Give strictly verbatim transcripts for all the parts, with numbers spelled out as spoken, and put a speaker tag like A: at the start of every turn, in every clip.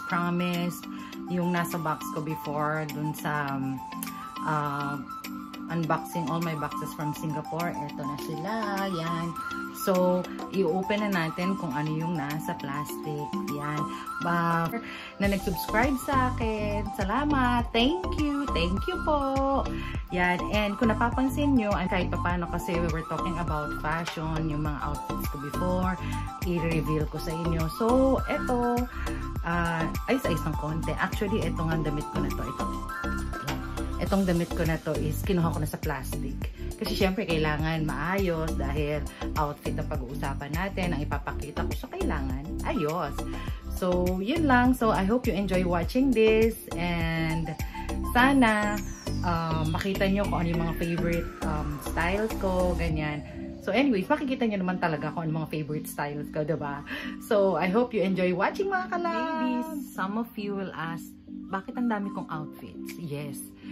A: promised, yung nasa box ko before, dun sa um, uh, unboxing all my boxes from Singapore. Ito na sila. Yan. So, i-open na natin kung ano yung nasa plastic. Yan. Ba, na nag-subscribe sa akin. Salamat. Thank you. Thank you po. Yan. And kung napapansin nyo, kahit paano kasi we were talking about fashion, yung mga outfits ko before, i-reveal ko sa inyo. So, ito, uh, ayos-ayos ng konti. Actually, ito nga damit ko na to. Ito. Itong damit ko na to is kinuha ko na sa plastic. Kasi syempre kailangan maayos dahil outfit na pag-uusapan natin, ang ipapakita ko. So kailangan ayos. So yun lang. So I hope you enjoy watching this. And sana um, makita nyo kung ano yung mga favorite um, styles ko. Ganyan. So anyways, makikita nyo naman talaga kung ano mga favorite styles ko, diba? So I hope you enjoy watching mga kalabs. Maybe some of you will ask, bakit ang dami kong outfits? Yes.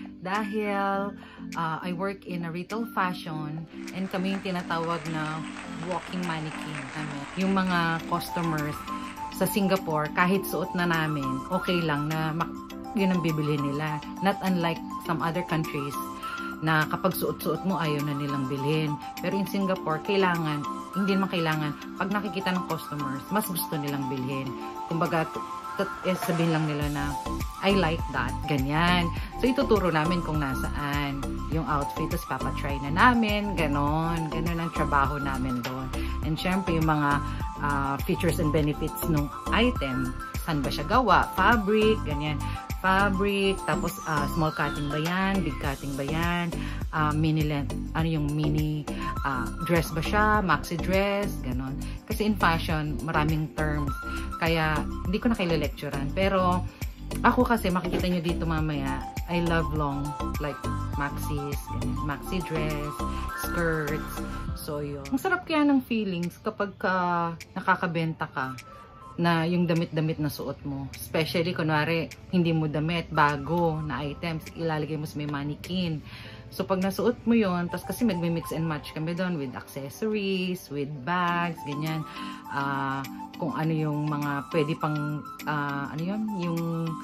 A: Dahil uh, I work in a retail fashion and kami yung tinatawag na walking mannequin. Yung mga customers sa Singapore, kahit suot na namin, okay lang na yun ang bibili nila. Not unlike some other countries na kapag suot-suot mo, ayaw na nilang bilhin. Pero in Singapore, kailangan, hindi naman kailangan, pag nakikita ng customers, mas gusto nilang bilhin. Kumbaga, eh, sabihin lang nila na I like that, ganyan. So ituturo namin kung nasaan yung outfit, tapos papatry na namin, ganon, ganon ang trabaho namin doon. And syempre yung mga uh, features and benefits ng item, saan ba siya gawa, fabric, ganyan, fabric, tapos uh, small cutting ba yan, big cutting ba yan, uh, mini length, ano yung mini uh, dress ba siya, maxi dress, ganon. Kasi in fashion, maraming terms. Kaya, hindi ko na kayo lecturean. Pero, ako kasi, makikita nyo dito mamaya, I love long, like, maxis, ganyan, maxi dress, skirts. So, yun. Ang sarap kaya ng feelings kapag ka nakakabenta ka na yung damit-damit na suot mo. Especially, kunwari, hindi mo damit, bago na items, ilalagay mo sa may mannequin. So, pag nasuot mo yun, tapos kasi magmi-mix and match kami doon with accessories, with bags, ganyan. Uh, kung ano yung mga pwede pang, uh, ano yun, yung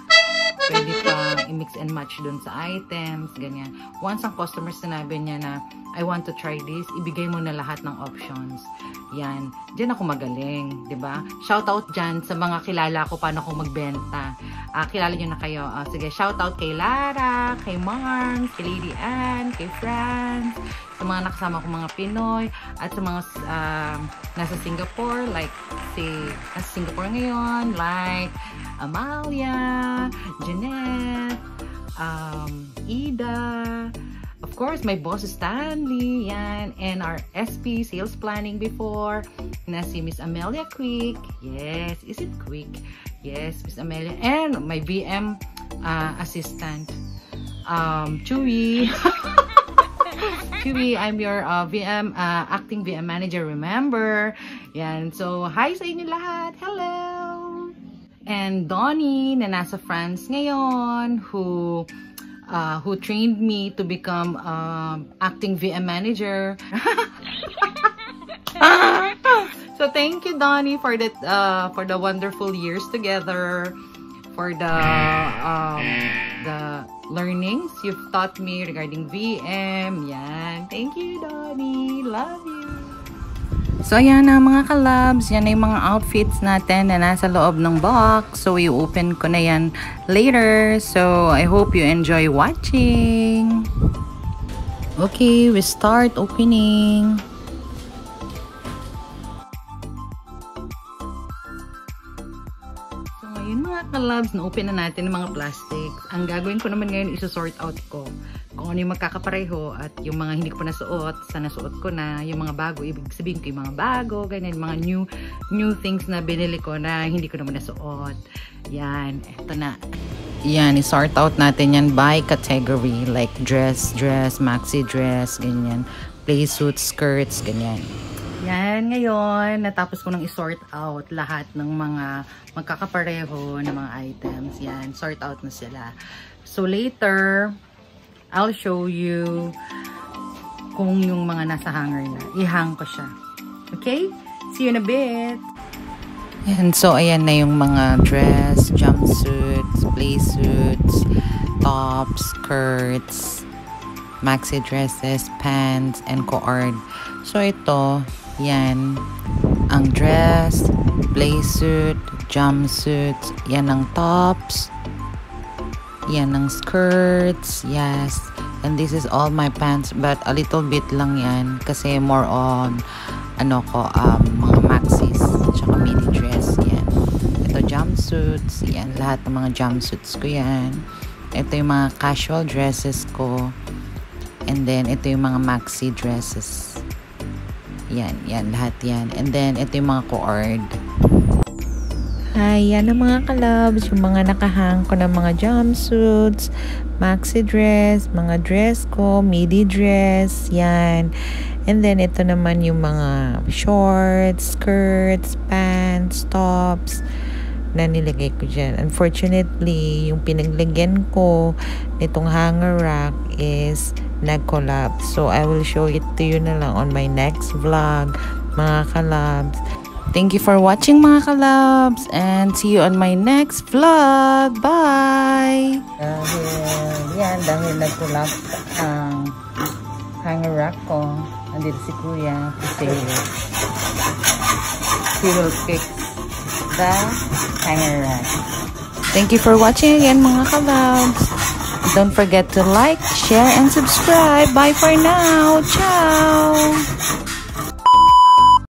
A: pwede pang i-mix and match doon sa items, ganyan. Once ang customer sinabi niya na, I want to try this, ibigay mo na lahat ng options. Yan. Diyan ako magaling, di ba? Shout out dyan sa mga kilala ko paano ako magbenta. Uh, kilala nyo na kayo. Uh, sige, shout out kay Lara, kay Mars, kay Lady Ann, kay Franz, sa mga nakasama ko mga Pinoy, at sa mga uh, nasa Singapore, like si nasa Singapore ngayon, like Amalia, Jeanette, um, Ida, of course, my boss Stanley, yan, and our S P, sales planning before, na si Miss Amelia Quick. Yes, is it Quick? Yes, Miss Amelia. And my V M uh, assistant, um, Chewy. Chewy, I'm your uh, V M, uh, acting V M manager, remember? Yan, so, hi sa inyo lahat. Hello! And Donnie, na nasa France ngayon, who Uh, who trained me to become uh, acting V M manager. So thank you, Donnie, for that uh, for the wonderful years together, for the um, the learnings you've taught me regarding V M. Yan. Thank you, Donnie. Love you. So, ayan na mga kalabs. Yan na yung mga outfits natin na nasa loob ng box. So, i-open ko na yan later. So, I hope you enjoy watching. Okay, we start opening. So, ngayon mga kalabs, na-open na natin ng mga plastics. Ang gagawin ko naman ngayon, isa-sort out ko kung ano yung magkakapareho at yung mga hindi ko pa nasuot, sa nasuot ko na, yung mga bago, ibig sabihin ko yung mga bago, ganyan, mga new new things na binili ko na hindi ko naman nasuot. Yan, eto na. Yan, i-sort out natin yan by category, like dress, dress, maxi dress, ganyan, play suits, skirts, ganyan. Yan, ngayon, natapos ko nang i-sort out lahat ng mga magkakapareho na mga items. Yan, sort out na sila. So, later, I'll show you kung yung mga nasa hanger na. I-hang ko siya. Okay? See you in a bit. And so, ayan na yung mga dress, jumpsuits, play suits, tops, skirts, maxi dresses, pants, and cord. So, ito, yan, ang dress, play suit, jumpsuits, yan ang tops, yan ang skirts, yes. And this is all my pants, but a little bit lang yan, kasi more on, ano ko, um, mga maxis, tsaka mini dress, yan. Ito, jumpsuits, yan, lahat ng mga jumpsuits ko yan. Ito yung mga casual dresses ko, and then, ito yung mga maxi dresses. Yan, yan, lahat yan. And then, ito yung mga cord. Hi, yan ang mga kalabs, yung mga nakahang ko ng mga jumpsuits, maxi dress, mga dress ko, midi dress, yan. And then, ito naman yung mga shorts, skirts, pants, tops na nilagay ko dyan. Unfortunately, yung pinaglagyan ko nitong hanger rack is nag-collapse. So, I will show it to you na lang on my next vlog, mga kalabs. Thank you for watching, mga kalabs, and see you on my next vlog. Bye! Dahil, yan, dahil nag-collapse ang hanger rack ko, andito si Kuya kasi he will fix the hanger rack. Thank you for watching again, mga kalabs. Don't forget to like, share, and subscribe. Bye for now. Ciao!